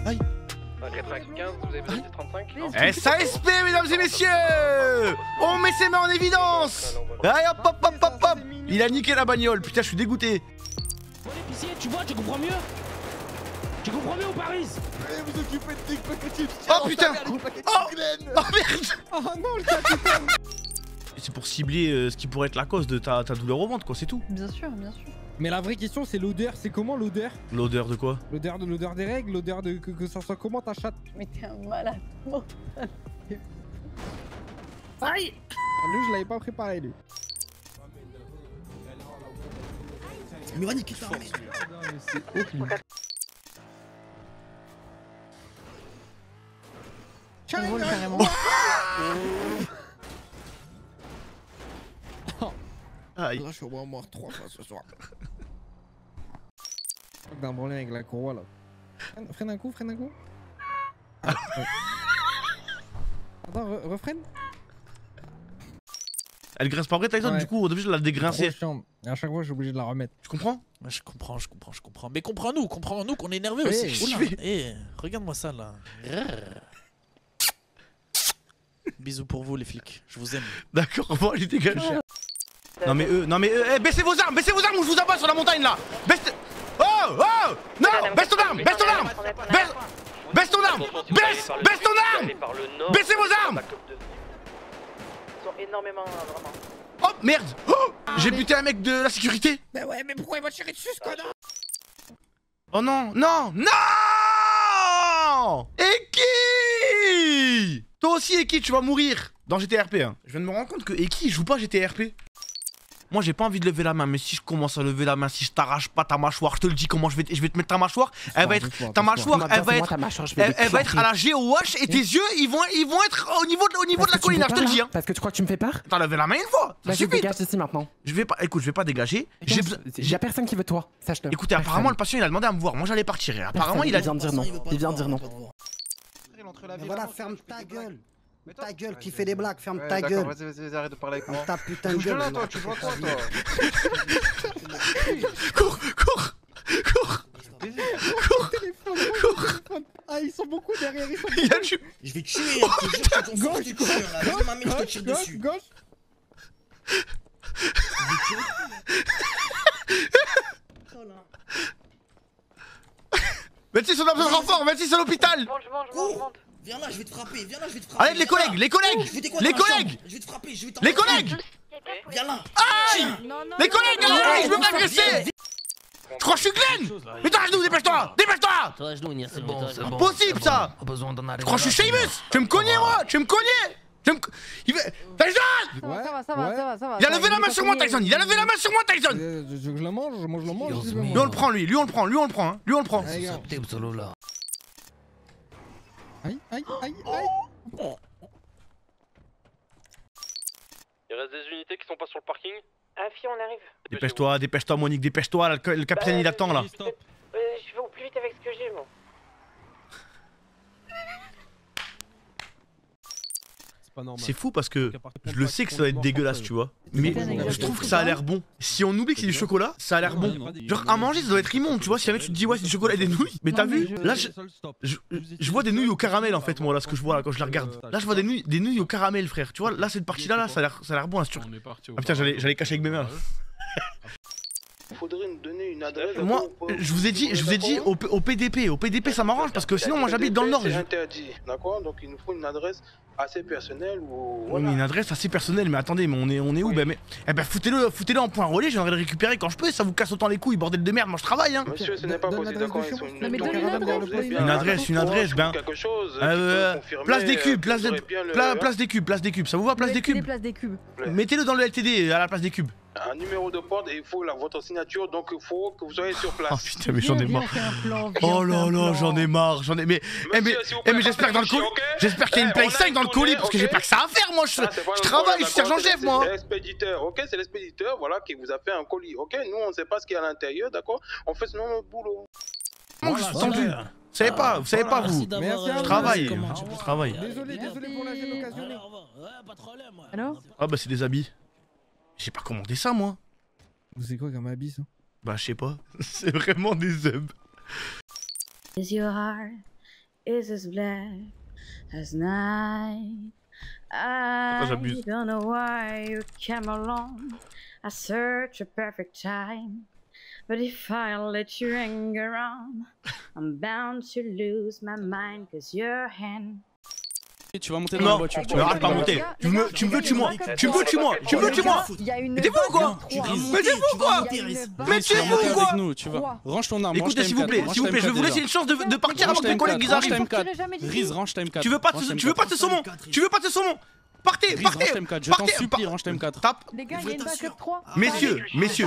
Aïe. 95, vous avez besoin de 35 SASP, mesdames et messieurs. On met ses mains en évidence. Allez, hop, hop, hop, hop, hop. Il a niqué la bagnole. Putain, je suis dégoûté. Bon, l'épicier, tu vois, tu comprends mieux? Tu comprends mieux ou Paris? Vous occupez de Dick Packet. Oh putain. Oh merde. Oh non, le capitaine. C'est pour cibler ce qui pourrait être la cause de ta douleur au ventre, quoi, c'est tout. Bien sûr, bien sûr. Mais la vraie question, c'est l'odeur. C'est comment l'odeur? L'odeur de quoi? L'odeur des règles, l'odeur de que ça soit comment ta chatte? Mais t'es un malade mental. Aïe. Lui, je l'avais pas préparé, lui. Mais va niquer ta mère. C'est horrible. On vole carrément. Aïe. Là, je suis au moins mort 3 fois ce soir. D'un problème avec la courroie là. Freine un coup, freine un coup. Attends, refreine. Elle grince pas vrai, Tyson, Ouais. du coup, on est obligé de la dégrincer. Trop chiant. Et à chaque fois, je suis obligé de la remettre. Tu comprends? Ouais, je comprends. Mais comprends-nous qu'on est nerveux aussi. je Oula, vais- regarde-moi ça là. Bisous pour vous les flics, je vous aime. D'accord, bon, allez, dégage. Non mais eux, eh, baissez vos armes ou je vous abats sur la montagne là. Oh non, baisse ton arme, baisse ton arme, baisse ton arme, baisse ton arme, baissez vos armes. Ils sont énormément, vraiment. Oh merde, oh, j'ai buté un mec de la sécurité. Mais ouais, mais pourquoi il va tirer dessus ce connard? Oh non, non, non. Eki, toi aussi Eki, tu vas mourir dans GTRP. Hein. Je viens de me rendre compte que Eki joue pas GTRP. Moi j'ai pas envie de lever la main, mais si je commence à lever la main, si je t'arrache pas ta mâchoire, je te le dis comment je vais te mettre ta mâchoire, elle va être ta mâchoire, elle va être à la GOH et tes yeux ils vont être au niveau de la colline, je te le dis hein. Parce que tu crois que tu me fais peur? T'as levé la main une fois, ça Vas-y, suffit. dégage d'ici maintenant. Je vais pas dégager. Y'a personne qui veut de toi, sache-le. Écoutez, apparemment le patient il a demandé à me voir, moi j'allais partir. Apparemment il a vient de dire non. Il vient de dire non. Voilà, ferme ta gueule. Ta gueule qui fait des blagues, ferme ta gueule. Vas-y, arrête de parler avec moi. Ta putain de gueule. Toi, tu vois quoi, toi? Cours. Ah, ils sont beaucoup derrière, ils sont Il a tué. Je vais te tuer, hein, je te jure, ton fils de cochon, là. Lève ma main, je te tire dessus. Gauche. Mais si on a besoin de renfort, mais si c'est à l'hôpital. Je monte. Viens là, je vais te frapper, viens là, je vais te frapper. Allez les collègues, Je vais collègues. Je vais te frapper, je vais Les collègues. Viens là. Les collègues, allez, je veux m'agresser. Je crois que je suis Glenn. Putain, genoux, dépêche-toi. C'est bon. Possible ça. Je crois que je suis Seamus. Tu veux me cogner moi? Tu veux me cogner? Tyson! Ça va. Il a levé la main sur moi, Tyson. Il a levé la main sur moi, Tyson. Je le mange, je le mange. Lui on le prend, lui on le prend. Hein. Lui on le prend. Aïe. Il reste des unités qui sont pas sur le parking. Ah, fille, on arrive. Dépêche-toi, Monique, dépêche-toi. Le capitaine il attend là. Je vais au plus vite avec ce que j'ai, moi. C'est fou parce que je le sais que ça va être dégueulasse, tu vois. Mais je trouve que ça a l'air bon. Si on oublie que c'est du chocolat, ça a l'air bon. Genre à manger, ça doit être immonde, tu vois. Si jamais tu te dis ouais, c'est du chocolat et des nouilles. Mais t'as vu? Là, je vois des nouilles au caramel en fait, moi, là, ce que je vois là quand je la regarde. Là, je vois des nouilles au caramel, frère. Tu vois, là, cette partie-là, ça a l'air bon, là, sûr. Ah putain, j'allais cacher avec mes mains là. Faudrait nous donner une adresse. Moi, je vous ai dit au PDP. Au PDP, ça m'arrange parce que sinon, moi, j'habite dans le nord. C'est interdit, d'accord? Donc il nous faut une adresse assez personnelle ou. Oui, mais une adresse assez personnelle. Mais attendez, mais on est où? Eh ben, foutez-le en point relais. J'aimerais le récupérer quand je peux. Ça vous casse autant les couilles, bordel de merde. Moi, je travaille, hein. Monsieur, ce n'est pas possible, d'accord? Ils sont Une adresse, ben. Place des cubes, place des cubes. Ça vous va, place des cubes? Mettez-le dans le LTD à la place des cubes. Un numéro de porte et il faut votre signature, donc il faut que vous soyez sur place. Oh putain, mais j'en ai marre. Oh là là, j'en ai marre. Mais j'espère dans le colis. J'espère qu'il y a une Play 5 dans le colis parce que j'ai pas que ça à faire, moi. Je travaille, je suis sergent chef, moi. C'est l'expéditeur, ok? C'est l'expéditeur, voilà, qui vous a fait un colis, ok? Nous, on ne sait pas ce qu'il y a à l'intérieur, d'accord? On fait sinon notre boulot. Je suis tendu. Vous savez pas, vous. Je travaille. Désolé pour la gêne occasionnée. Alors? Ah bah c'est des habits. J'ai pas commandé ça, moi. Vous savez quoi comme habit, ça? Bah je sais pas. C'est vraiment des hubs. Is your heart is as black as night. I don't know why you came along. I search a perfect time. But if I let you hang around, I'm bound to lose my mind, cause your hand. Tu vas monter dans la voiture. Tu vas pas monter. Tu me veux, tue-moi. Tu me veux, tue-moi. Tu me veux, tue-moi. Mais t'es fou ou quoi? Mais t'es fou ou quoi? Mais t'es fou ou quoi? Tu vas. Range ton arme. Écoutez, s'il vous plaît, je vais vous laisser une chance de partir avant que mes collègues arrivent. Riz, range ta M4. Tu veux pas de saumon? Tu veux pas de saumon? Partez, partez. Je t'en supplie, range ta M4. Tape. Les gars, il y a une backup 3. Messieurs,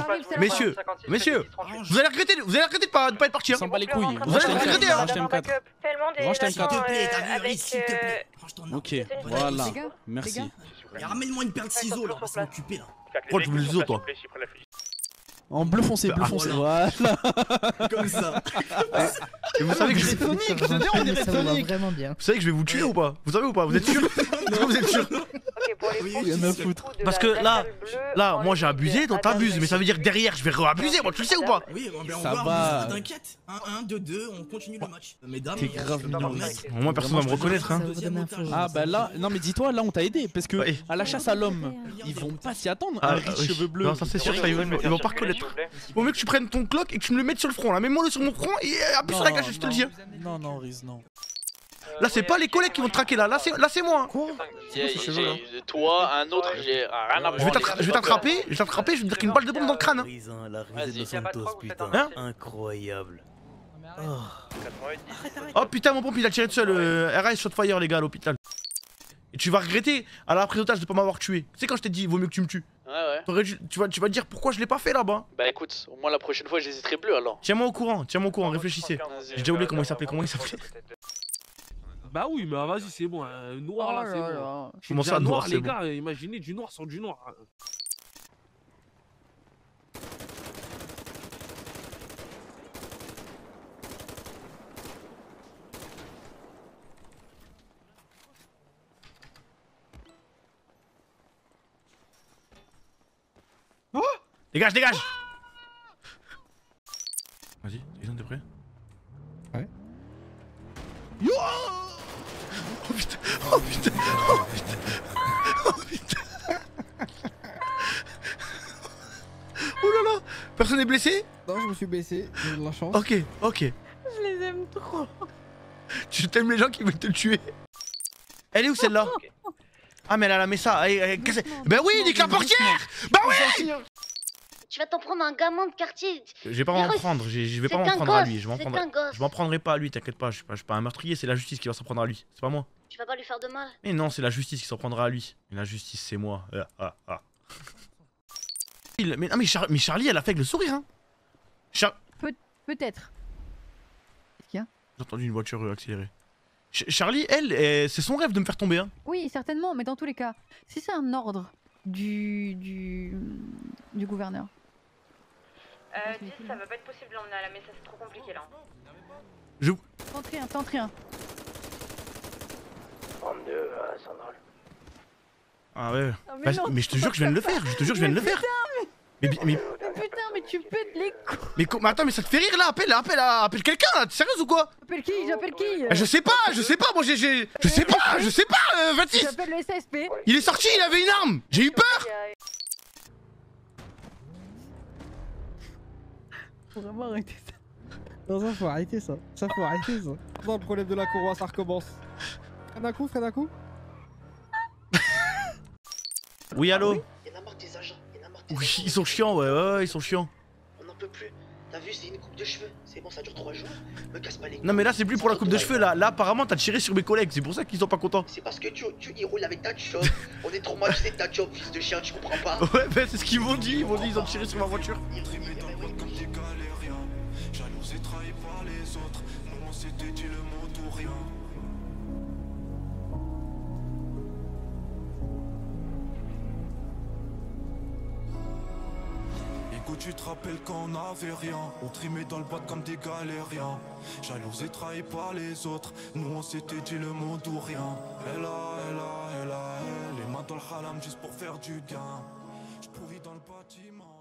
vous allez regretter de pas être parti. S'en bat les couilles. Vous allez regretter, hein. Range ta M4. Range ta M4. S'il te plaît. Ok, voilà. Merci. Ramène-moi une paire de ciseaux là, on va s'en occuper là. Pourquoi tu veux les ciseaux toi? En bleu foncé, voilà. Comme ça. Et vous savez que je va vraiment bien. Vous savez que je vais vous tuer ou pas? Vous savez ou pas? Vous êtes sûr? Vous êtes sûr? Il y en a à foutre. Parce que là, moi j'ai abusé, toi t'abuses, mais ça veut dire que derrière je vais re-abuser, moi tu le sais ou pas? Oui, ça va. T'inquiète. 1, 2, 2, on continue le match. Mesdames, t'es grave mignon. Au moins personne va me reconnaître, hein. Ah bah là, non mais dis-toi, là on t'a aidé parce que à la chasse à l'homme, ils vont pas s'y attendre. Un riche cheveux bleus. Non, ça c'est sûr, ils vont pas reconnaître. Vaut mieux que tu prennes ton clock et que tu me le mettes sur le front là, mets-moi le sur mon front et appuie sur la gâchette, je te le dis. Non, Riz, non. Là c'est pas les collègues qui vont te traquer là c'est moi. Quoi? Toi, un autre, j'ai rien à voir. Je vais t'attraper, je vais te dire qu'une balle de bombe dans le crâne. Hein? Incroyable. Oh putain, mon pompe il a tiré de seul. RAS Shotfire les gars à l'hôpital. Et tu vas regretter à la prise d'otage de pas m'avoir tué. Tu sais quand je t'ai dit vaut mieux que tu me tues. Ouais. Tu vas te dire pourquoi je l'ai pas fait là-bas. Bah écoute, au moins la prochaine fois j'hésiterai plus alors. Tiens-moi au courant, réfléchissez. J'ai déjà oublié comment il s'appelait, Bah oui, mais vas-y, c'est bon, noir là, c'est bon. Comment ça, noir, les gars, imaginez du noir sur du noir. Oh, dégage. Vas-y, t'es prêt? Ouais. Yo! Oh putain. Oh là là. Personne n'est blessé? Non, je me suis baissé, j'ai eu de la chance. Ok. Je les aime trop. Tu t'aimes les gens qui veulent te tuer? Elle est où celle-là? Ah mais elle a mis ça. Bah oui, nique la portière. Bah oui. Tu vas t'en prendre un gamin de quartier. Je vais pas m'en prendre, je vais pas m'en prendre à lui. Je m'en prendrai pas à lui, t'inquiète pas, je suis pas un meurtrier, c'est la justice qui va s'en prendre à lui, c'est pas moi. Tu vas pas lui faire de mal. Mais non, c'est la justice qui s'en prendra à lui. Et la justice, c'est moi. Mais Charlie, elle a fait avec le sourire, hein. Peut-être. J'ai entendu une voiture accélérée. Charlie, elle, c'est son rêve de me faire tomber, hein. Oui, certainement, mais dans tous les cas, si c'est un ordre du gouverneur. 10, ça va pas être possible d'emmener à la messe, c'est trop compliqué là. Tente rien. 32, ça drôle. Ah ouais. Mais je te jure que je viens de le faire, Mais putain, mais tu pètes les coups. Mais attends, mais ça te fait rire là, appelle quelqu'un là, t'es sérieuse ou quoi? J'appelle qui? Je sais pas, moi je sais pas, 26. J'appelle le SSP. Il est sorti, il avait une arme, j'ai eu peur. Faut vraiment arrêter ça. Non, ça faut arrêter ça. Non, le problème de la courroie, ça recommence. Freine un coup. Oui, allô? Il y en a marre des agents, Oui, ils sont chiants, ouais, ils sont chiants. On n'en peut plus. T'as vu, c'est une coupe de cheveux. C'est bon, ça dure 3 jours. Me casse pas les couilles. Non, mais là, c'est plus pour la coupe de cheveux, là apparemment, t'as tiré sur mes collègues, c'est pour ça qu'ils sont pas contents. C'est parce que ils roulent avec ta job. On est traumatisé de ta job, fils de chien, tu comprends pas? Ouais, bah c'est ce qu'ils m'ont dit, ils ont tiré sur ma voiture. Jaloux et trahi par les autres, nous on s'était dit le mot tout rien. Écoute, tu te rappelles quand on avait rien, on trimait dans le boîte comme des galériens. Jaloux et trahi par les autres, nous on s'était dit le mot tout rien. Elle, les mains dans le halam juste pour faire du gain. Je pourris dans le bâtiment.